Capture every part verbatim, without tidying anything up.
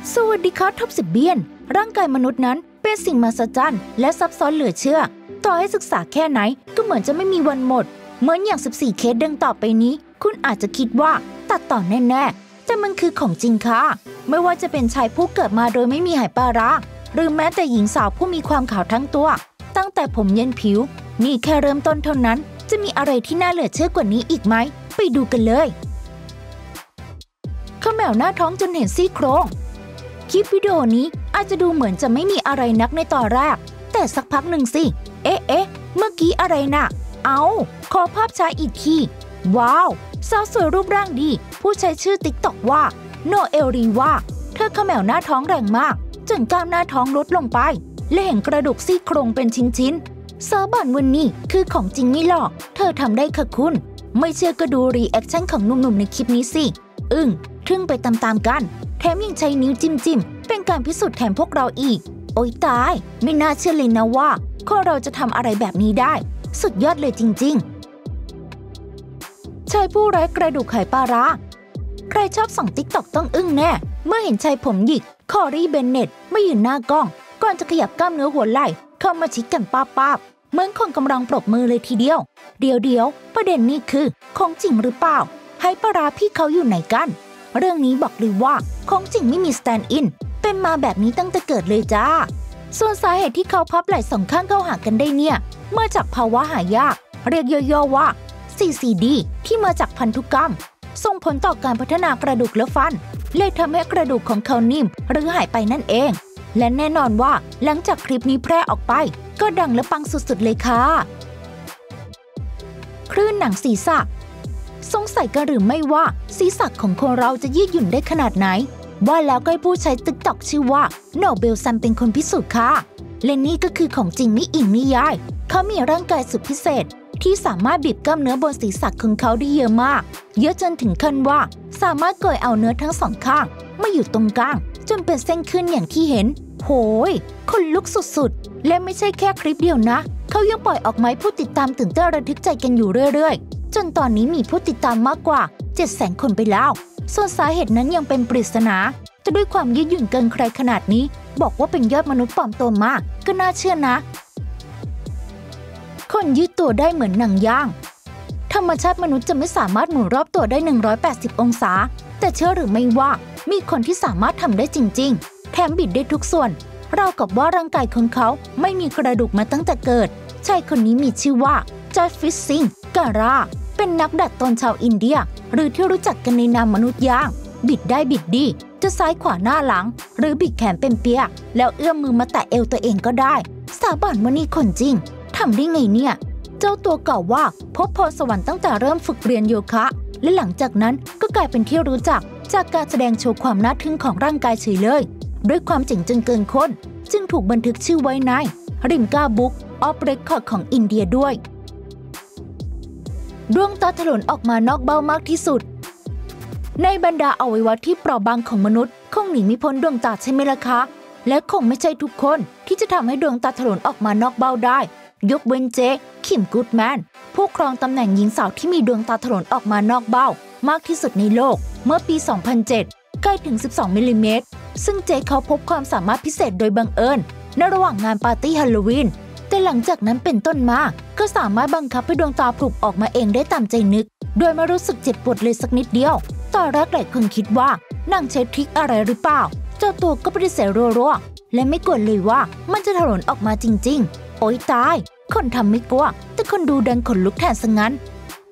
สวัสดีครับท็อปสิบเบียนร่างกายมนุษย์นั้นเป็นสิ่งมหัศจรรย์และซับซ้อนเหลือเชื่อต่อให้ศึกษาแค่ไหนก็เหมือนจะไม่มีวันหมดเหมือนอย่างสิบสี่เคสดังต่อไปนี้คุณอาจจะคิดว่าตัดต่อแน่ๆแต่มันคือของจริงค่ะไม่ว่าจะเป็นชายผู้เกิดมาโดยไม่มีไหปลาร้าหรือแม้แต่หญิงสาวผู้มีความขาวทั้งตัวตั้งแต่ผมเย็นผิวนี่แค่เริ่มต้นเท่านั้นจะมีอะไรที่น่าเหลือเชื่อกว่านี้อีกไหมไปดูกันเลยเขม่าวหน้าท้องจนเห็นซี่โครงคลิปวิดีโอนี้อาจจะดูเหมือนจะไม่มีอะไรนักในตอนแรกแต่สักพักหนึ่งสิเอ๊ะเอ๊ะเมื่อกี้อะไรน่ะเอาขอภาพช้าอีกทีว้าวสาวสวยรูปร่างดีผู้ใช้ชื่อติ๊กต็อกว่าโนเอลรีว่าเธอเขม่าวหน้าท้องแรงมากจนกล้ามหน้าท้องลดลงไปและเห็นกระดูกซี่โครงเป็นชิ้นๆสาบานวันนี้คือของจริงไม่หลอกเธอทำได้ค่ะคุณไม่เชื่อก็ดูรีแอคชั่นของหนุ่มๆในคลิปนี้สิอึ้งทึ่งไปตามๆกันแถมยังใช้นิ้วจิ้มๆเป็นการพิสูจน์แทนพวกเราอีกโอ๊ยตายไม่น่าเชื่อเลยนะว่าคนเราจะทำอะไรแบบนี้ได้สุดยอดเลยจริงๆชายผู้ไร้กระดูกไขปลาร้าใครชอบส่องติ๊กต็อกต้องอึ้งแน่เมื่อเห็นชายผมหยิกคอรี่เบนเน็ตไม่ยืนหน้ากล้องก่อนจะขยับกล้ามเนื้อหัวไหล่เข้ามาชิดกันป้าบๆเหมือนคนกำลังปรบมือเลยทีเดียวเดี๋ยวเดี๋ยวประเด็นนี้คือของจริงหรือเปล่าไหปลาร้าพี่เขาอยู่ไหนกันเรื่องนี้บอกเลยว่าของจริงไม่มีสแตนด์อินเป็นมาแบบนี้ตั้งแต่เกิดเลยจ้าส่วนสาเหตุที่เขาพับไหล่สองข้างเข้าหากันได้เนี่ยมาจากภาวะหายากเรียกย่อๆว่า ซี ซี ดี ที่มาจากพันธุกรรมส่งผลต่อการพัฒนากระดูกและฟันเลยทำให้กระดูกของเขานิ่มหรือหายไปนั่นเองและแน่นอนว่าหลังจากคลิปนี้แพร่ออกไปก็ดังและปังสุดๆเลยค่ะคลื่นหนังศีรษะสงสัยกันหรือไม่ว่าศีรษะของคนเราจะยืดหยุ่นได้ขนาดไหนว่าแล้วก็ให้ผู้ใช้ติ๊กต็อกชื่อว่าโนเบลซัมเป็นคนพิสูจน์ค่ะและนี่ก็คือของจริงไม่อิงนิยายเขามีร่างกายสุดพิเศษที่สามารถบีบกล้ามเนื้อบนศีรษะของเขาได้เยอะมากเยอะจนถึงขั้นว่าสามารถโกยเอาเนื้อทั้งสองข้างมาอยู่ตรงกลางจนเป็นเส้นขึ้นอย่างที่เห็นโหยคนลุกสุดๆและไม่ใช่แค่คลิปเดียวนะเขายังปล่อยออกมาให้ผู้ติดตามตื่นเต้นระทึกใจกันอยู่เรื่อยๆจนตอนนี้มีผู้ติดตามมากกว่า เจ็ดแสน คนไปแล้วส่วนสาเหตุนั้นยังเป็นปริศนาแต่ด้วยความยืดหยุ่นเกินใครขนาดนี้บอกว่าเป็นยอดมนุษย์ปลอมตัวมากก็น่าเชื่อนะคนยืดตัวได้เหมือนหนังย่างธรรมชาติมนุษย์จะไม่สามารถหมุนรอบตัวได้หนึ่งร้อยแปดสิบองศาแต่เชื่อหรือไม่ว่ามีคนที่สามารถทำได้จริงๆแถมบิดได้ทุกส่วนราวกับว่าร่างกายของเขาไม่มีกระดูกมาตั้งแต่เกิดชายคนนี้มีชื่อว่าจอร์จฟิชซิงการาเป็นนักดัดตนชาวอินเดียหรือที่รู้จักกันในนามมนุษย์ย่างบิดได้บิดดีจะซ้ายขวาหน้าหลังหรือบิดแขนเป็นเปียแล้วเอื้อมมือมาแตะเอวตัวเองก็ได้สาบานว่านี่คนจริงทำได้ไงเนี่ยเจ้าตัวกล่าวว่าพบพรสวรรค์ตั้งแต่เริ่มฝึกเรียนโยคะและหลังจากนั้นก็กลายเป็นที่รู้จักจากการแสดงโชว์ความน่าทึ่งของร่างกายเฉยเลยด้วยความเจ๋งจนเกินคนจึงถูกบันทึกชื่อไว้ในริมกาบุ๊กออฟเรคคอร์ดของอินเดียด้วยดวงตาถลนออกมานอกเบ้ามากที่สุดในบรรดาอวัยวะที่เปราะบางของมนุษย์คงหนีไม่พ้นดวงตาใช่ไหมล่ะคะและคงไม่ใช่ทุกคนที่จะทำให้ดวงตาถลนออกมานอกเบ้าได้ยกเว้นเจคิมกูดแมนผู้ครองตำแหน่งหญิงสาวที่มีดวงตาถลนออกมานอกเบ้ามากที่สุดในโลกเมื่อปี สองพันเจ็ด ใกล้ถึง สิบสอง มิลลิเมตรซึ่งเจเขาพบความสามารถพิเศษโดยบังเอิญในระหว่างงานปาร์ตี้ฮาโลวีนแต่หลังจากนั้นเป็นต้นมาก็สามารถบังคับให้ดวงตาผุออกมาเองได้ตามใจนึกโดยไม่รู้สึกเจ็บปวดเลยสักนิดเดียวตอนแรกหลายคนคิดว่านางใช้ทริคอะไรหรือเปล่าเจ้าตัวก็ปฏิเสธรัวๆและไม่กลัวเลยว่ามันจะถลนออกมาจริงๆโอ๊ยตายคนทำไม่กลัวแต่คนดูดันขนลุกแทนซะงั้น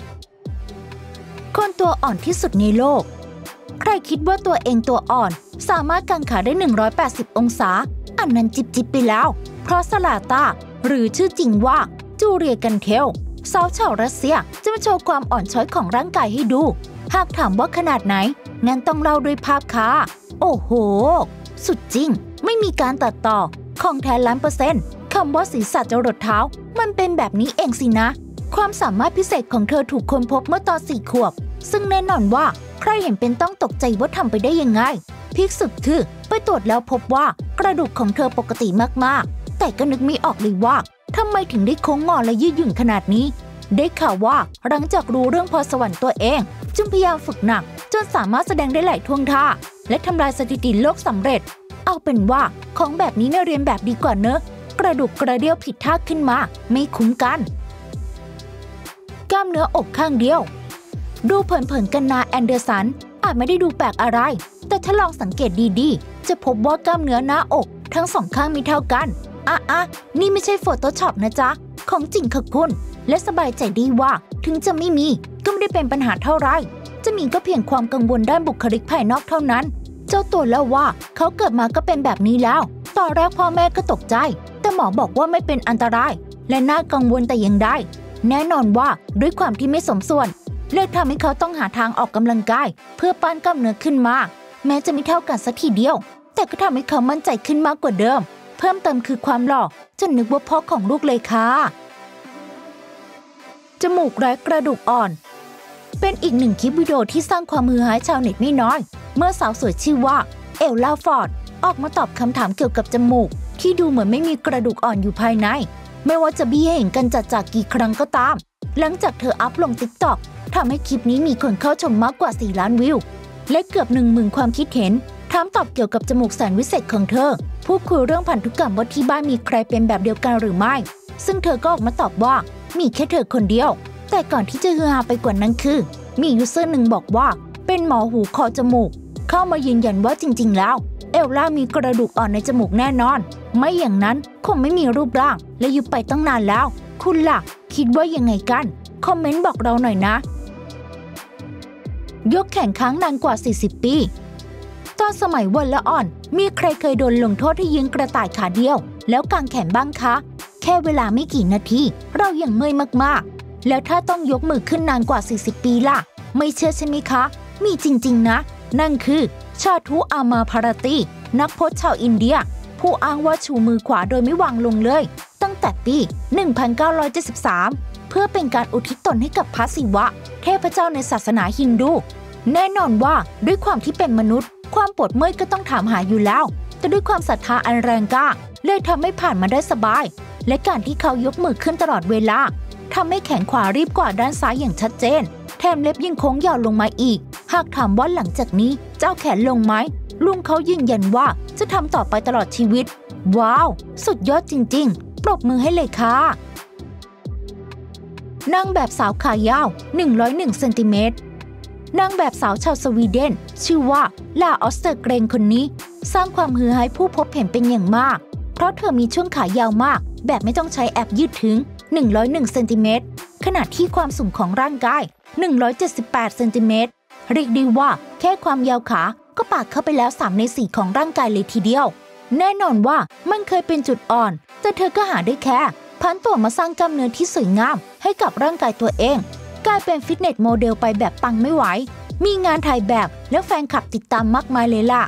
คนตัวอ่อนที่สุดในโลกใครคิดว่าตัวเองตัวอ่อนสามารถกางขาได้หนึ่งร้อยแปดสิบองศาอันนั้นจิบจิบไปแล้วเพราะสลาตาหรือชื่อจริงว่าจูเรียกันเทลสาวชาวรัสเซียจะมาโชว์ความอ่อนช้อยของร่างกายให้ดูหากถามว่าขนาดไหนงั้นต้องเล่าด้วยภาพค่ะโอ้โหสุดจริงไม่มีการตัดต่อของแท้ล้านเปอร์เซ็นต์คำว่าศีรษะจรดเท้ามันเป็นแบบนี้เองสินะความสามารถพิเศษของเธอถูกค้นพบเมื่อตอนสี่ขวบซึ่งแน่นอนว่าใครเห็นเป็นต้องตกใจว่าทำไปได้ยังไงพีคสุดคือไปตรวจแล้วพบว่ากระดูกของเธอปกติมากๆแต่ก็นึกไม่ออกเลยว่าทำไมถึงได้โค้งงอและยืดหยุ่นขนาดนี้ได้ข่าวว่าหลังจากรู้เรื่องพรสวรรค์ตัวเองจึงพยายามฝึกหนักจนสามารถแสดงได้หลายท่วงท่าและทำลายสถิติโลกสำเร็จเอาเป็นว่าของแบบนี้ไม่เรียนแบบดีกว่าเนอะกระดูกกระเดี่ยวผิดท่าขึ้นมาไม่คุ้มกันกล้ามเนื้ออกข้างเดียวดูเผินๆกันนาแอนเดอร์สันอาจไม่ได้ดูแปลกอะไรแต่ถ้าลองสังเกตดีๆจะพบว่ากล้ามเนื้อหน้าอกทั้งสองข้างมีเท่ากันอ่ะอ่ะนี่ไม่ใช่โฟโต้ช็อปนะจ๊ะของจริงค่ะคุณและสบายใจดีว่าถึงจะไม่มีก็ไม่ได้เป็นปัญหาเท่าไรจะมีก็เพียงความกังวลด้านบุคลิกภายนอกเท่านั้นเจ้าตัวเล่าว่าเขาเกิดมาก็เป็นแบบนี้แล้วตอนแรกพ่อแม่ก็ตกใจแต่หมอบอกว่าไม่เป็นอันตรายและน่ากังวลแต่ยังได้แน่นอนว่าด้วยความที่ไม่สมส่วนเลยทำให้เขาต้องหาทางออกกำลังกายเพื่อปั้นกล้ามเนื้อขึ้นมาแม้จะไม่เท่ากันสักทีเดียวแต่ก็ทำให้เขามั่นใจขึ้นมากกว่าเดิมเพิ่มเติมคือความหล่อจนนึกว่าพ่อของลูกเลยค่ะจมูกไร้กระดูกอ่อนเป็นอีกหนึ่งคลิปวิดีโอที่สร้างความฮือฮาชาวเน็ตไม่น้อยเมื่อสาวสวยชื่อว่าเอลล่าฟอร์ดออกมาตอบคำถามเกี่ยวกับจมูกที่ดูเหมือนไม่มีกระดูกอ่อนอยู่ภายในไม่ว่าจะบี้ให้เห็นกันจัดจากกี่ครั้งก็ตามหลังจากเธออัพลง ติ๊กต็อก ทำให้คลิปนี้มีคนเข้าชมมากกว่าสี่ล้านวิวและเกือบหนึ่งหมื่นความคิดเห็นถามตอบเกี่ยวกับจมูกแสนวิเศษของเธอพูดคุยเรื่องพันธุกรรมว่าที่บ้านมีใครเป็นแบบเดียวกันหรือไม่ซึ่งเธอก็ออกมาตอบว่ามีแค่เธอคนเดียวแต่ก่อนที่จะฮือฮาไปกว่านั้นคือมียูเซอร์หนึ่งบอกว่าเป็นหมอหูคอจมูกเข้ามายืนยันว่าจริงๆแล้วเอลล่ามีกระดูกอ่อนในจมูกแน่นอนไม่อย่างนั้นคงไม่มีรูปร่างและยุบไปตั้งนานแล้วคุณล่ะคิดว่ายังไงกันคอมเมนต์บอกเราหน่อยนะยกแข่งค้างนานกว่าสี่สิบปีตอนสมัยวันละอ่อนมีใครเคยโดนลงโทษให้ยืนกระต่ายขาเดียวแล้วกางแขนบ้างคะแค่เวลาไม่กี่นาทีเรายังเมื่อยมากๆแล้วถ้าต้องยกมือขึ้นนานกว่าสี่สิบปีล่ะไม่เชื่อใช่ไหมคะมีจริงๆนะนั่นคือชาทุอามาภารตีนักพจน์ชาวอินเดียผู้อ้างว่าชูมือขวาโดยไม่วางลงเลยตั้งแต่ปีหนึ่งพันเก้าร้อยเจ็ดสิบสามเพื่อเป็นการอุทิศตนให้กับพระศิวะเทพเจ้าในศาสนาฮินดูแน่นอนว่าด้วยความที่เป็นมนุษย์ความปวดเมื่อยก็ต้องถามหาอยู่แล้วแต่ด้วยความศรัทธาอันแรงกล้าเลยทำให้ผ่านมาได้สบายและการที่เขายกมือขึ้นตลอดเวลาทำให้แขนขวารีบกว่าด้านซ้ายอย่างชัดเจนแถมเล็บยิ่งโค้งยาวลงมาอีกหากถามว่าหลังจากนี้จะเอาแขนลงไหมลุงเขายืนยันว่าจะทำต่อไปตลอดชีวิตว้าวสุดยอดจริงๆปรบมือให้เลยค่ะนางแบบสาวขายาวหนึ่งร้อยเอ็ดเซนติเมตรนางแบบสาวชาวสวีเดนชื่อว่าลาออสเตอร์เกรนคนนี้สร้างความฮือฮาผู้พบเห็นเป็นอย่างมากเพราะเธอมีช่วงขายาวมากแบบไม่ต้องใช้แอปยืดถึงหนึ่งร้อยเอ็ดเซนติเมตรขณะที่ความสูงของร่างกายหนึ่งร้อยเจ็ดสิบแปดเซนติเมตรเรียกได้ว่าแค่ความยาวขาก็ปากเข้าไปแล้วสามในสี่ของร่างกายเลยทีเดียวแน่นอนว่ามันเคยเป็นจุดอ่อนแต่เธอก็หาได้แค่พันตัวมาสร้างกล้ามเนื้อที่สวยงามให้กับร่างกายตัวเองกลายเป็นฟิตเนสโมเดลไปแบบปังไม่ไหวมีงานถ่ายแบบและแฟนคลับติดตามมากมายเลยล่ะ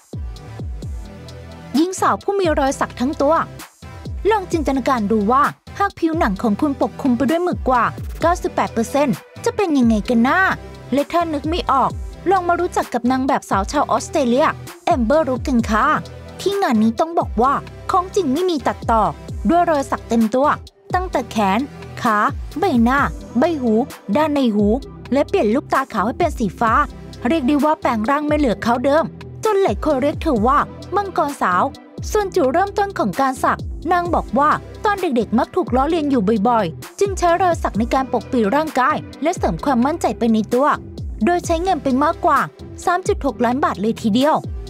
หญิงสาวผู้มีรอยสักทั้งตัวลองจินตนาการดูว่าหากผิวหนังของคุณปกคลุมไปด้วยหมึกกว่า เก้าสิบแปดเปอร์เซ็นต์ จะเป็นยังไงกันน่าและถ้านึกไม่ออกลองมารู้จักกับนางแบบสาวชาวออสเตรเลียแอมเบอร์รูธกันค่ะที่งานนี้ต้องบอกว่าของจริงไม่มีตัดต่อด้วยรอยสักเต็มตัวตั้งแต่แขนขาใบหน้าใบหูด้านในหูและเปลี่ยนลูกตาขาวให้เป็นสีฟ้าเรียกได้ว่าแปลงร่างไม่เหลือเขาเดิมจนหลายคนเรียกเธอว่ามังกรสาวส่วนจุดเริ่มต้นของการสักนางบอกว่าตอนเด็กๆมักถูกล้อเลียนอยู่บ่อยๆจึงใช้รอยสักในการปกปิดร่างกายและเสริมความมั่นใจไปในตัวโดยใช้เงินไปมากกว่า สามจุดหกล้านบาทเลยทีเดีย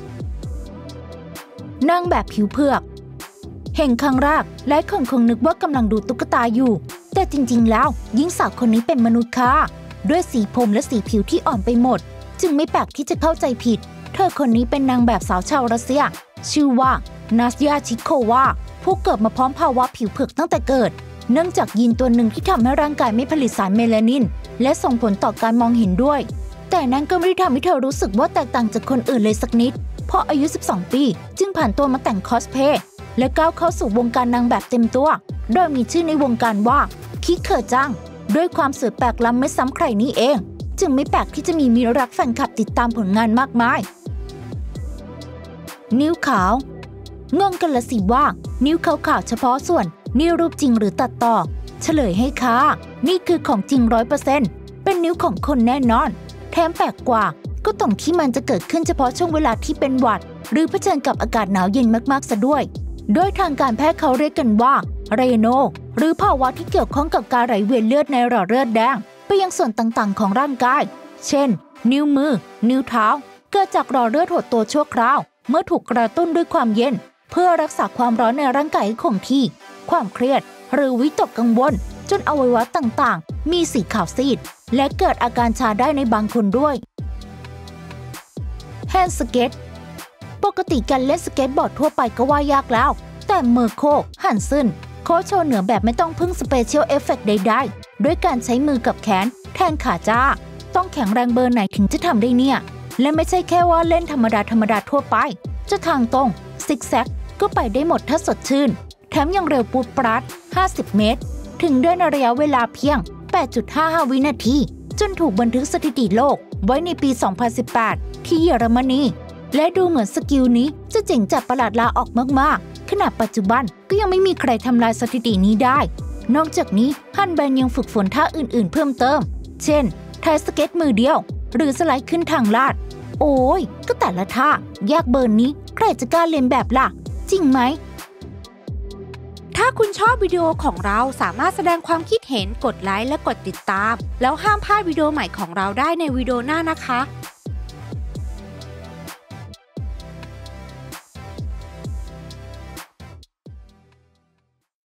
วนางแบบผิวเผือกเห็นครั้งแรกหลายคนคงนึกว่ากำลังดูตุ๊กตาอยู่แต่จริงๆแล้วหญิงสาวคนนี้เป็นมนุษย์ค่ะด้วยสีผมและสีผิวที่อ่อนไปหมดจึงไม่แปลกที่จะเข้าใจผิดเธอคนนี้เป็นนางแบบสาวชาวรัสเซียชื่อว่านาสยาชิโควาผู้เกิดมาพร้อมภาวะผิวเผือกตั้งแต่เกิดเนื่องจากยีนตัวหนึ่งที่ทำให้ร่างกายไม่ผลิตสารเมลานินและส่งผลต่อการมองเห็นด้วยแต่นั้นก็ไม่ได้ทำให้เธอรู้สึกว่าแตกต่างจากคนอื่นเลยสักนิดเพราะอายุสิบสองปีจึงผ่านตัวมาแต่งคอสเพลย์และก้าวเข้าสู่วงการนางแบบเต็มตัวโดยมีชื่อในวงการว่าคิเคอร์จังด้วยความสวยแปลกล้ำไม่ซ้ำใครนี้เองจึงไม่แปลกที่จะมีมิตรรักแฟนคลับติดตามผลงานมากมายนิ้วขาวงงกันละสิว่านิ้วขาวๆเฉพาะส่วนนี่รูปจริงหรือตัดต่อเฉลยให้ค่ะนี่คือของจริง ร้อยเปอร์เซ็นต์ เป็นนิ้วของคนแน่นอนแถมแปลกกว่าก็ตรงที่มันจะเกิดขึ้นเฉพาะช่วงเวลาที่เป็นหวัดหรือเผชิญกับอากาศหนาวเย็นมากๆซะด้วยโดยทางการแพทย์เขาเรียกกันว่าเรโนหรือภาวะที่เกี่ยวข้องกับการไหลเวียนเลือดในหลอดเลือดแดงไปยังส่วนต่างๆของร่างกายเช่นนิ้วมือนิ้วเท้าเกิดจากหลอดเลือดหดตัวชั่วคราวเมื่อถูกกระตุ้นด้วยความเย็นเพื่อรักษาความร้อนในร่างกายให้คงที่ความเครียดหรือวิตกกังวลจนอวัยวะต่างๆมีสีขาวซีดและเกิดอาการชาได้ในบางคนด้วยแฮนด์สเก็ตปกติการเล่นสเก็ตบอร์ดทั่วไปก็ว่ายากแล้วแต่เมอร์โคฮันซึนโค้ชโชว์เหนือแบบไม่ต้องพึ่งสเปเชียลเอฟเฟกต์ใดๆด้วยการใช้มือกับแขนแทนขาจ้าต้องแข็งแรงเบอร์ไหนถึงจะทำได้เนี่ยและไม่ใช่แค่ว่าเล่นธรรมดาธรรมดาทั่วไปจะทางตรงซิกแซกก็ไปได้หมดถ้าสดชื่นแถมยังเร็วปูดปราดห้าสิบเมตรถึงด้วยในระยะเวลาเพียง แปดจุดห้าห้า วินาทีจนถูกบันทึกสถิติโลกไว้ในปี สองพันสิบแปด ที่เยอรมนีและดูเหมือนสกิลนี้จะเจ๋งจัดประหลาดลาออกมากๆขณะปัจจุบันก็ยังไม่มีใครทำลายสถิตินี้ได้นอกจากนี้ฮันแบนยังฝึกฝนท่าอื่นๆเพิ่มเติมเช่นท่าสเก็ตมือเดียวหรือสไลด์ขึ้นทางลาดโอ้ยก็แต่ละท่ายากเบอร์นี้ใครจะกล้าเรียนแบบล่ะจริงไหมถ้าคุณชอบวิดีโอของเราสามารถแสดงความคิดเห็นกดไลค์และกดติดตามแล้วห้ามพลาดวิดีโอใหม่ของเราได้ในวิดีโอหน้านะคะ